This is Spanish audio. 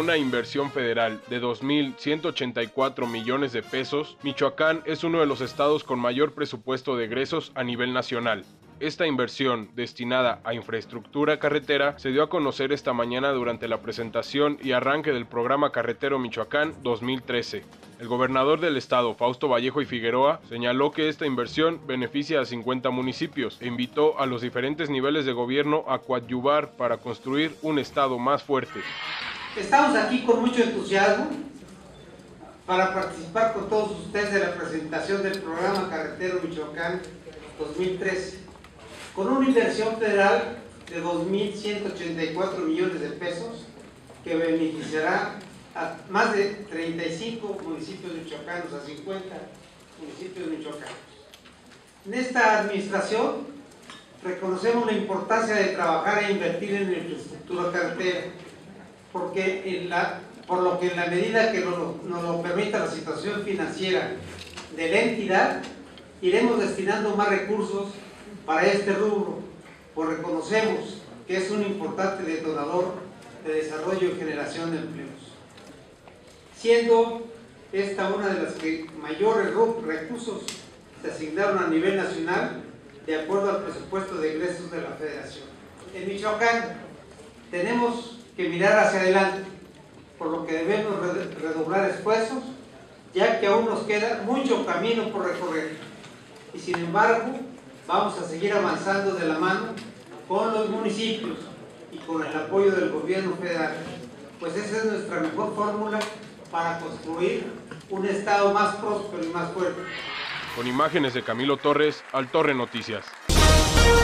una inversión federal de 2.184 millones de pesos, Michoacán es uno de los estados con mayor presupuesto de egresos a nivel nacional. Esta inversión, destinada a infraestructura carretera, se dio a conocer esta mañana durante la presentación y arranque del Programa Carretero Michoacán 2013. El gobernador del estado, Fausto Vallejo y Figueroa, señaló que esta inversión beneficia a 50 municipios e invitó a los diferentes niveles de gobierno a coadyuvar para construir un estado más fuerte. Estamos aquí con mucho entusiasmo para participar con todos ustedes de la presentación del Programa Carretero Michoacán 2013. Con una inversión federal de 2.184 millones de pesos que beneficiará a más de 35 municipios michoacanos, a 50 municipios michoacanos. En esta administración reconocemos la importancia de trabajar e invertir en la infraestructura carretera, por lo que en la medida que nos lo permita la situación financiera de la entidad, iremos destinando más recursos para este rubro, pues reconocemos que es un importante detonador de desarrollo y generación de empleos, siendo esta una de las que mayores recursos se asignaron a nivel nacional de acuerdo al presupuesto de egresos de la Federación. En Michoacán tenemos que mirar hacia adelante, por lo que debemos redoblar esfuerzos, ya que aún nos queda mucho camino por recorrer, y sin embargo vamos a seguir avanzando de la mano con los municipios y con el apoyo del gobierno federal, pues esa es nuestra mejor fórmula para construir un estado más próspero y más fuerte. Con imágenes de Camilo Torres, Al Torre Noticias.